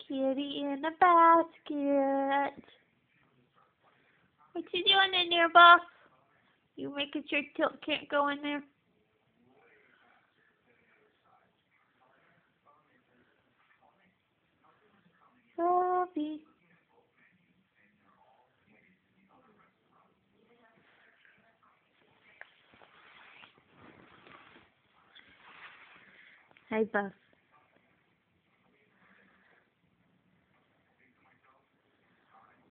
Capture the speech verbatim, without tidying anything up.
Kitty in a basket. What you doing in there, boss? You making sure Tilt can't go in there? Buffy. Hi, Buff.